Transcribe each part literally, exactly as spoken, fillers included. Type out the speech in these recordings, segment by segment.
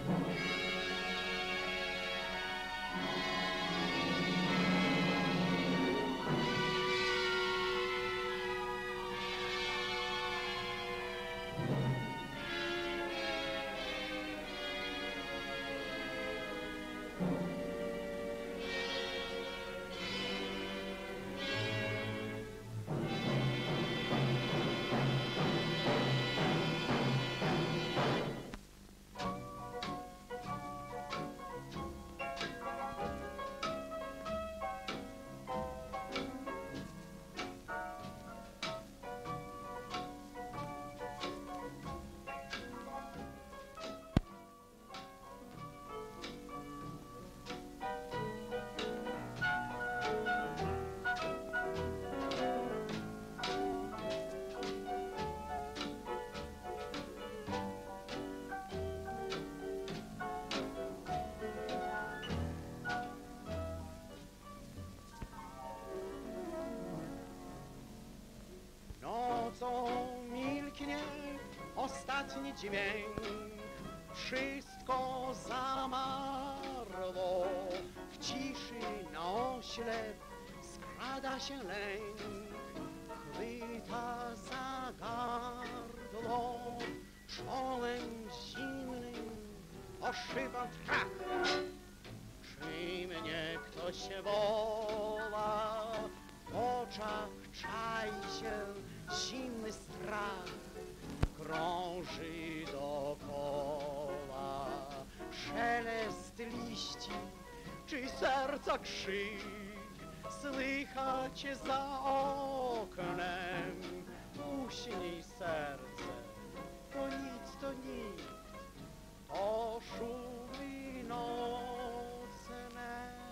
Ostatni dźwięk, wszystko zamarło. W ciszy na oślep skrada się lęk, chwyta za gardło, czołem zimnym oszywa strach. Czy mnie ktoś woła, w oczach czai się zimny strach. Krąży dookoła szelest liści, czy serca krzyk słychać za oknem. Uśnij serce, to nic, to nic, to szumy nocne.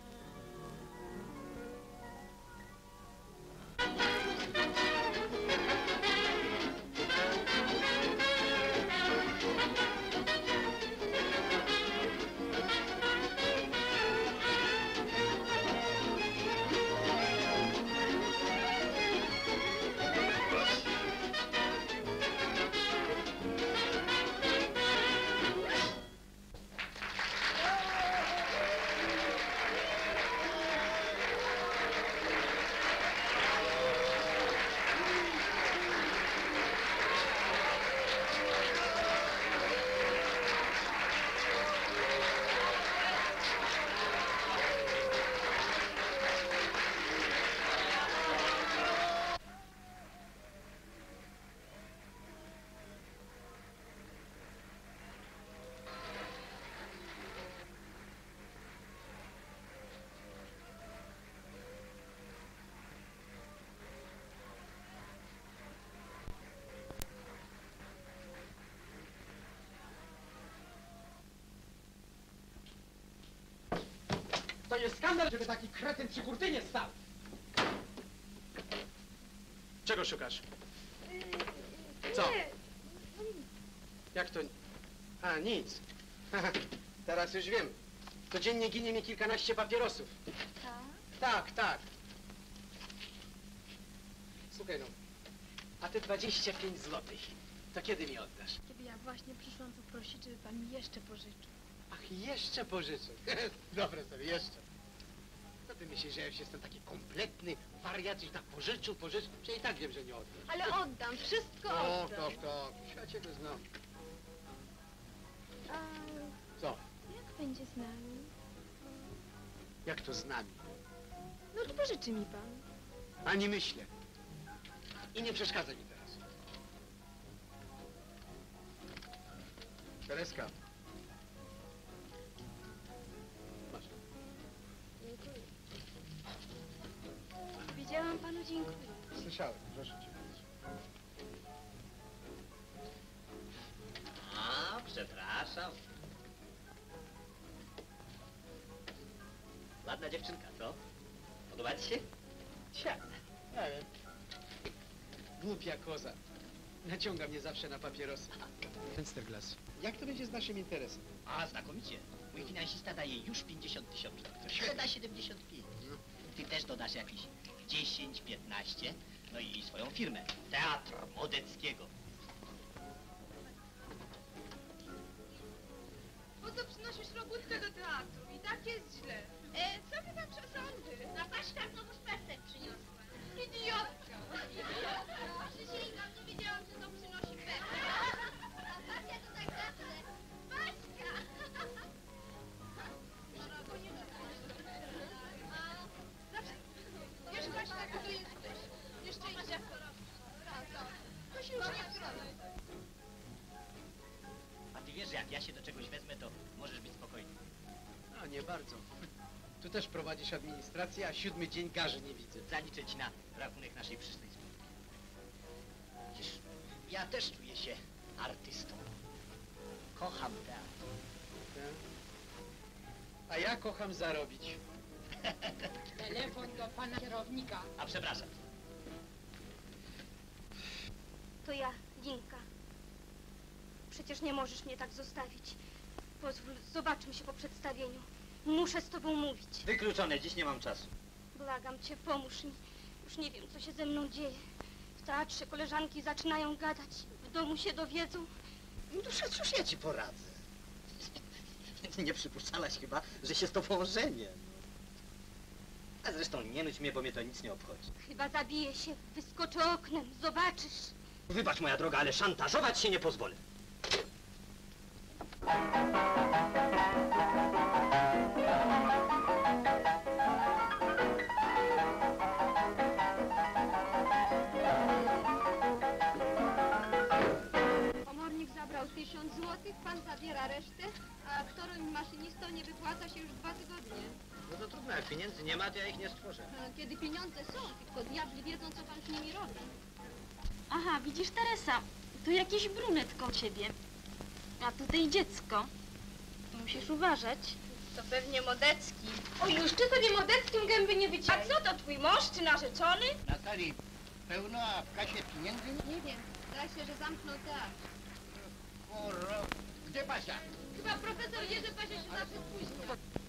To jest skandal, żeby taki kretyn przy kurtynie stał. Czego szukasz? Co? Jak to? A, nic. Teraz już wiem. Codziennie ginie mi kilkanaście papierosów. Tak? Tak, tak. Słuchaj no, a te dwadzieścia pięć złotych, to kiedy mi oddasz? Kiedy ja właśnie przyszłam poprosić, żeby pan mi jeszcze pożyczył. Ach, jeszcze pożyczę. Dobre sobie, jeszcze. Co ty myślisz, że ja już jestem taki kompletny wariat, że tak pożyczył, pożyczył? Przecież i tak wiem, że nie oddasz. Ale oddam, wszystko Tak, oddam. tak, tak. Ja ciebie znam. A Co? jak będzie z nami? Jak to z nami? No to pożyczy mi pan. Ani myślę. I nie przeszkadza mi teraz. Tereska. Masz. Dziękuję. Widziałam panu, dziękuję. Słyszałem, proszę cię bardzo. A, przepraszam. Ładna dziewczynka, co? Podoba ci się? Cia, nie wiem. Głupia koza. Naciąga mnie zawsze na papierosy. Fensterglas. Jak to będzie z naszym interesem? A, znakomicie. Mój finansista daje już pięćdziesiąt tysięcy. Źle da siedemdziesiąt pięć. Ty też dodasz jakieś dziesięć, piętnaście. No i swoją firmę. Teatr Modeckiego. jak ja się do czegoś wezmę, to możesz być spokojny. No, nie bardzo. Tu też prowadzisz administrację, a siódmy dzień garzy nie widzę. Zaliczę ci na rachunek naszej przyszłej spółki. Widzisz, ja też czuję się artystą. Kocham teatr. Tak? A ja kocham zarobić. Telefon do pana kierownika. A przepraszam. To ja, Ginka. Przecież nie możesz mnie tak zostawić. Pozwól, zobaczmy się po przedstawieniu. Muszę z tobą mówić. Wykluczone, dziś nie mam czasu. Błagam cię, pomóż mi. Już nie wiem, co się ze mną dzieje. W teatrze koleżanki zaczynają gadać. W domu się dowiedzą. No to przecież ja ci poradzę. Nie przypuszczałaś chyba, że się z tobą żenię. A zresztą nie nudź mnie, bo mnie to nic nie obchodzi. Chyba zabiję się. Wyskoczę oknem. Zobaczysz. Wybacz, moja droga, ale szantażować się nie pozwolę. Komornik zabrał tysiąc złotych, pan zabiera resztę, a aktorom i maszynistom nie wypłaca się już dwa tygodnie. No to trudno, jak pieniędzy nie ma, to ja ich nie stworzę. A kiedy pieniądze są, tylko diabli wiedzą, co pan z nimi robi. Aha, widzisz, Teresa, tu jakiś brunet koło ciebie. A tutaj dziecko. Musisz uważać. To pewnie Modecki. O, już ty sobie Modeckim gęby nie wyciągnij. A co to, twój mąż czy narzeczony? Natalii, pełno, a w kasie pieniędzy? Nie wiem, zdaje się, że zamknął teatr. Kurwa, gdzie Basia? Chyba profesor Jerzy Pasia się zawsze spóźnia.